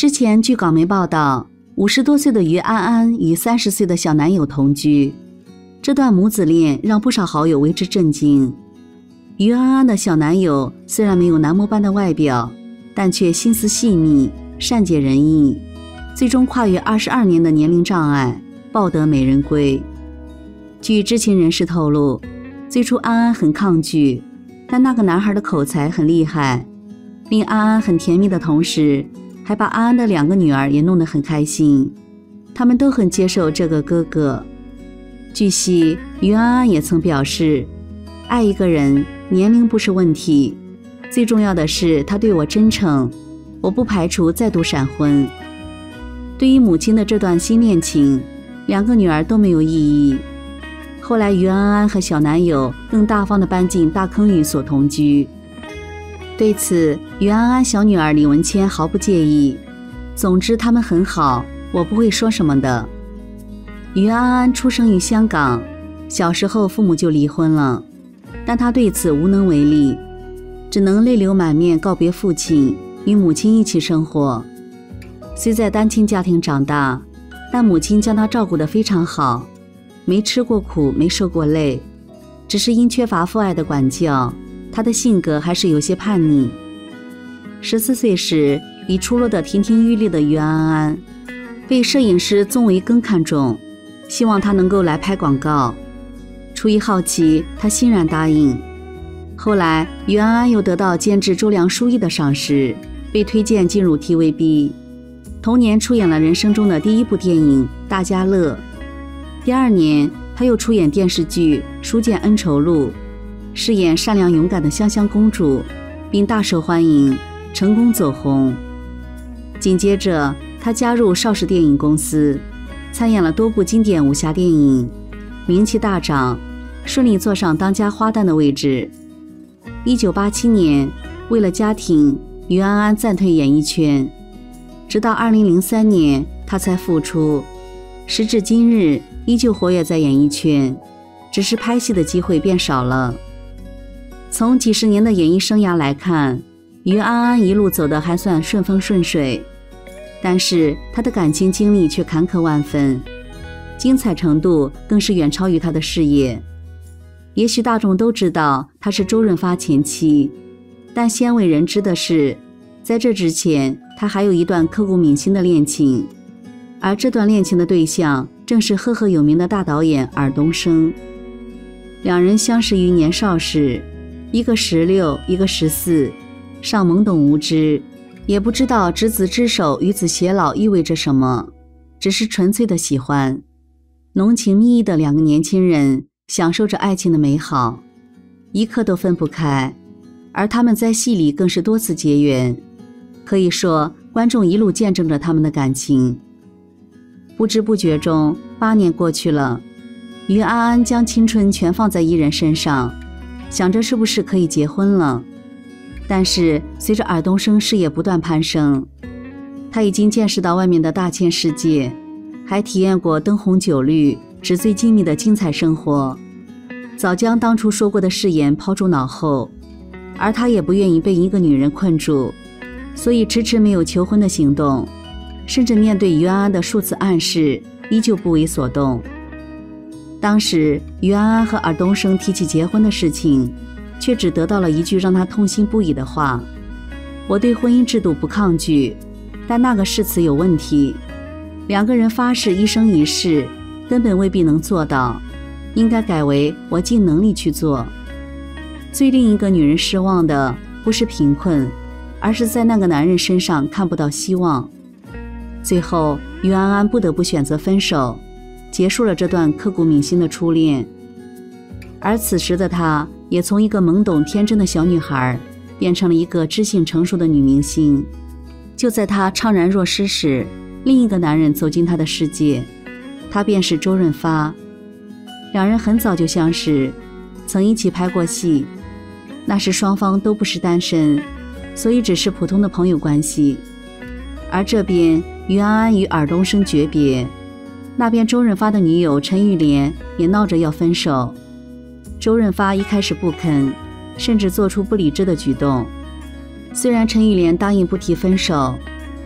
之前据港媒报道，50多岁的于安安与30岁的小男友同居，这段母子恋让不少好友为之震惊。于安安的小男友虽然没有男模般的外表，但却心思细腻，善解人意，最终跨越22年的年龄障碍，抱得美人归。据知情人士透露，最初安安很抗拒，但那个男孩的口才很厉害，令安安很甜蜜的同时，还把安安的2个女儿也弄得很开心，他们都很接受这个哥哥。据悉，于安安也曾表示，爱一个人年龄不是问题，最重要的是他对我真诚，我不排除再度闪婚。对于母亲的这段新恋情，2个女儿都没有异议。后来于安安和小男友更大方地搬进大坑寓所同居。对此，于安安小女儿李文谦毫不介意，总之他们很好，我不会说什么的。于安安出生于香港，小时候父母就离婚了，但她对此无能为力，只能泪流满面告别父亲，与母亲一起生活。虽在单亲家庭长大，但母亲将她照顾得非常好，没吃过苦，没受过累，只是因缺乏父爱的管教，她的性格还是有些叛逆。14岁时，已出落得亭亭玉立的于安安，被摄影师宗维庚看中，希望她能够来拍广告。出于好奇，她欣然答应。后来，于安安又得到监制周梁淑怡的赏识，被推荐进入 TVB。同年出演了人生中的第1部电影《大家乐》。第2年，她又出演电视剧《书剑恩仇录》，饰演善良勇敢的香香公主，并大受欢迎，成功走红。紧接着，她加入邵氏电影公司，参演了多部经典武侠电影，名气大涨，顺利坐上当家花旦的位置。1987年，为了家庭，于安安暂退演艺圈，直到2003年，她才复出。时至今日，依旧活跃在演艺圈，只是拍戏的机会变少了。从几十年的演艺生涯来看，于安安一路走得还算顺风顺水，但是她的感情经历却坎坷万分，精彩程度更是远超于她的事业。也许大众都知道她是周润发前妻，但鲜为人知的是，在这之前，她还有一段刻骨铭心的恋情，而这段恋情的对象正是赫赫有名的大导演尔冬升。2人相识于年少时，一个16，一个14，尚懵懂无知，也不知道执子之手与子偕老意味着什么，只是纯粹的喜欢。浓情蜜意的2个年轻人享受着爱情的美好，一刻都分不开，而他们在戏里更是多次结缘，可以说观众一路见证着他们的感情。不知不觉中8年过去了，于安安将青春全放在一人身上，想着是不是可以结婚了。但是随着尔冬升事业不断攀升，他已经见识到外面的大千世界，还体验过灯红酒绿、纸醉金迷的精彩生活，早将当初说过的誓言抛诸脑后，而他也不愿意被一个女人困住，所以迟迟没有求婚的行动，甚至面对于安安的数次暗示，依旧不为所动。当时于安安和尔冬升提起结婚的事情，却只得到了一句让他痛心不已的话：我对婚姻制度不抗拒，但那个誓词有问题，2个人发誓一生一世，根本未必能做到，应该改为我尽能力去做。最令一个女人失望的不是贫困，而是在那个男人身上看不到希望。最后于安安不得不选择分手，结束了这段刻骨铭心的初恋。而此时的她也从一个懵懂天真的小女孩变成了一个知性成熟的女明星。就在她怅然若失时，另一个男人走进她的世界，他便是周润发。2人很早就相识，曾一起拍过戏，那时双方都不是单身，所以只是普通的朋友关系。而这边于安安与尔冬升诀别，那边周润发的女友陈玉莲也闹着要分手。周润发一开始不肯，甚至做出不理智的举动。虽然陈玉莲答应不提分手，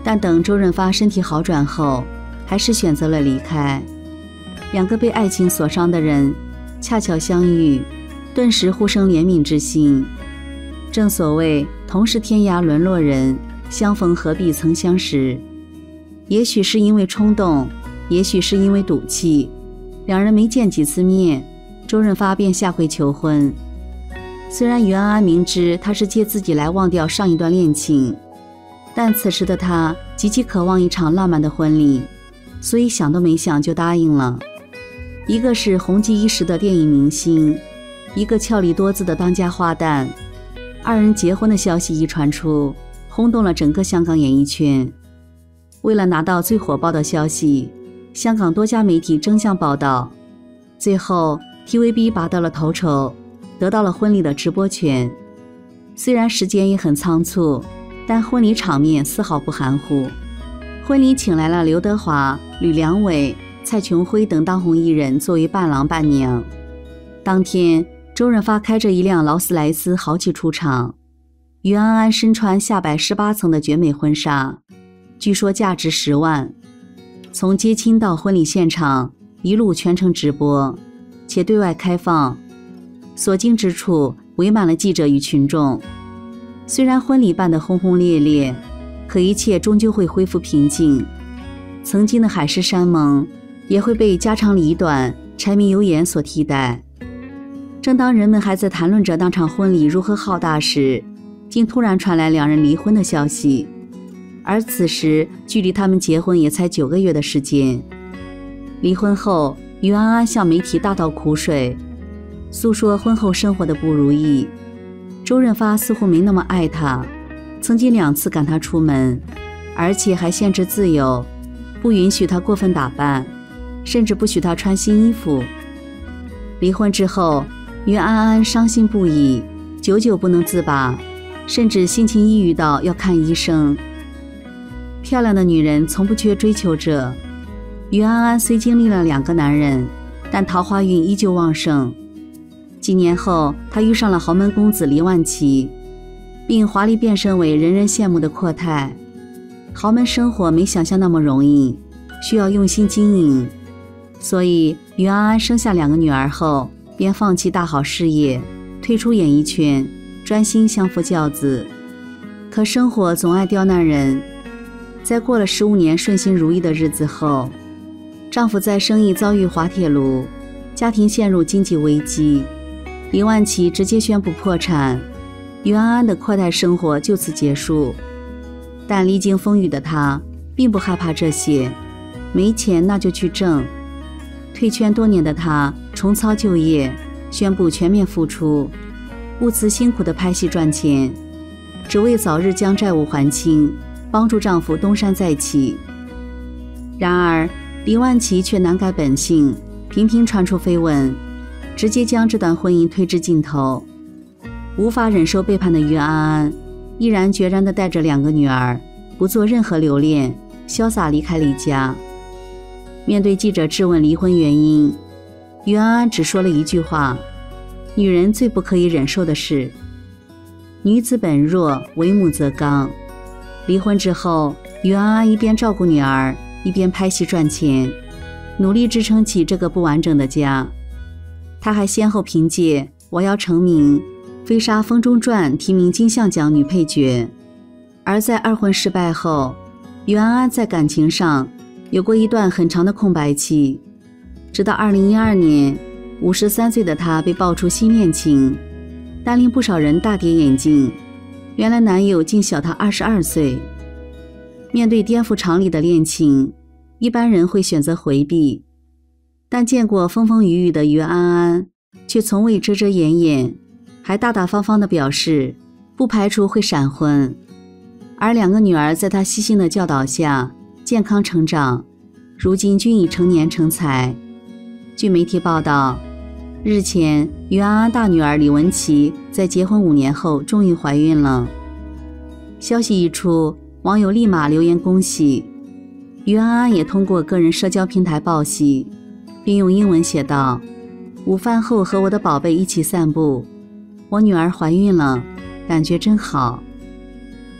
但等周润发身体好转后，还是选择了离开。两个被爱情所伤的人恰巧相遇，顿时互生怜悯之心。正所谓同是天涯沦落人，相逢何必曾相识。也许是因为冲动，也许是因为赌气，两人没见几次面，周润发便下跪求婚。虽然于安安明知他是借自己来忘掉上一段恋情，但此时的他极其渴望一场浪漫的婚礼，所以想都没想就答应了。一个是红极一时的电影明星，一个俏丽多姿的当家花旦，二人结婚的消息一传出，轰动了整个香港演艺圈。为了拿到最火爆的消息，香港多家媒体争相报道，最后 TVB 拔到了头筹，得到了婚礼的直播权。虽然时间也很仓促，但婚礼场面丝毫不含糊。婚礼请来了刘德华、吕良伟、蔡琼辉等当红艺人作为伴郎伴娘。当天，周润发开着一辆劳斯莱斯豪气出场，于安安身穿下摆18层的绝美婚纱，据说价值10万。从接亲到婚礼现场，一路全程直播，且对外开放，所经之处围满了记者与群众。虽然婚礼办得轰轰烈烈，可一切终究会恢复平静。曾经的海誓山盟也会被家长里短、柴米油盐所替代。正当人们还在谈论着那场婚礼如何浩大时，竟突然传来两人离婚的消息。而此时距离他们结婚也才9个月的时间。离婚后，于安安向媒体大倒苦水，诉说婚后生活的不如意。周润发似乎没那么爱她，曾经2次赶她出门，而且还限制自由，不允许她过分打扮，甚至不许她穿新衣服。离婚之后，于安安伤心不已，久久不能自拔，甚至心情抑郁到要看医生。漂亮的女人从不缺追求者，于安安虽经历了2个男人，但桃花运依旧旺盛。几年后，她遇上了豪门公子黎万琪，并华丽变身为人人羡慕的阔太。豪门生活没想象那么容易，需要用心经营，所以于安安生下2个女儿后，便放弃大好事业，退出演艺圈，专心相夫教子。可生活总爱刁难人，在过了15年顺心如意的日子后，丈夫在生意遭遇滑铁卢，家庭陷入经济危机，黎万琪直接宣布破产，于安安的阔太生活就此结束。但历经风雨的她并不害怕这些，没钱那就去挣。退圈多年的她重操旧业，宣布全面复出，不辞辛苦的拍戏赚钱，只为早日将债务还清，帮助丈夫东山再起。然而黎万琪却难改本性，频频传出绯闻，直接将这段婚姻推至尽头。无法忍受背叛的于安安，毅然决然地带着2个女儿，不做任何留恋，潇洒离开李家。面对记者质问离婚原因，于安安只说了一句话：女人最不可以忍受的事。女子本弱，为母则刚。离婚之后，于安安一边照顾女儿，一边拍戏赚钱，努力支撑起这个不完整的家。她还先后凭借《我要成名》《飞沙风中传》提名金像奖女配角。而在2婚失败后，于安安在感情上有过一段很长的空白期，直到2012年，53岁的她被爆出新恋情，但令不少人大跌眼镜，原来男友竟小她22岁。面对颠覆常理的恋情，一般人会选择回避，但见过风风雨雨的于安安却从未遮遮掩掩，还大大方方地表示不排除会闪婚。而2个女儿在她悉心的教导下健康成长，如今均已成年成才。据媒体报道，日前于安安大女儿李文琪在结婚5年后终于怀孕了。消息一出，网友立马留言恭喜。于安安也通过个人社交平台报喜，并用英文写道：午饭后和我的宝贝一起散步，我女儿怀孕了，感觉真好。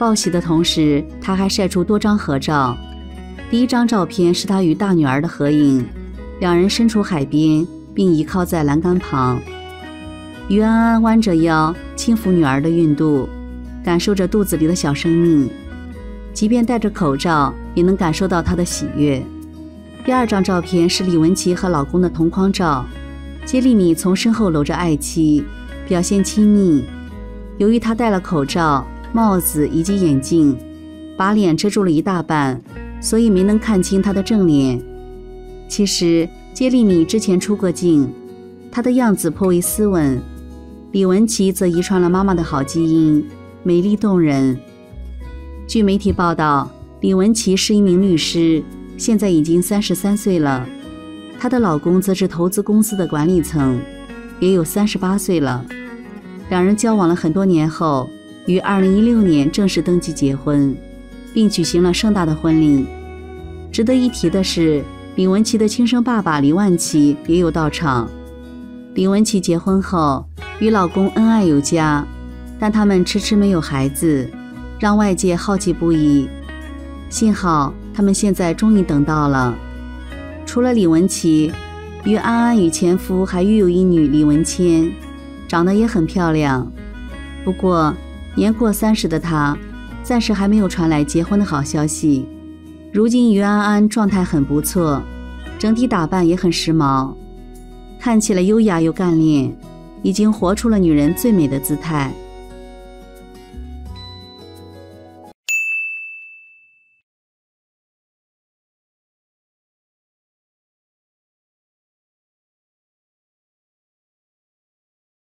报喜的同时，他还晒出多张合照。第一张照片是他与大女儿的合影，两人身处海边，并倚靠在栏杆旁。于安安弯着腰，轻抚女儿的孕肚，感受着肚子里的小生命，即便戴着口罩，也能感受到她的喜悦。第二张照片是李文琪和老公的同框照，接力米从身后搂着爱妻，表现亲密。由于她戴了口罩、帽子以及眼镜，把脸遮住了一大半，所以没能看清她的正脸。其实接力米之前出过镜，她的样子颇为斯文。李文琪则遗传了妈妈的好基因，美丽动人。据媒体报道，李文琪是一名律师，现在已经33岁了。她的老公则是投资公司的管理层，也有38岁了。两人交往了很多年后，于2016年正式登记结婚，并举行了盛大的婚礼。值得一提的是，李文琪的亲生爸爸李万琪也有到场。李文琪结婚后与老公恩爱有加，但他们迟迟没有孩子，让外界好奇不已。幸好他们现在终于等到了。除了李文琪，于安安与前夫还育有一女李文谦，长得也很漂亮。不过年过30的她，暂时还没有传来结婚的好消息。如今于安安状态很不错，整体打扮也很时髦，看起来优雅又干练，已经活出了女人最美的姿态。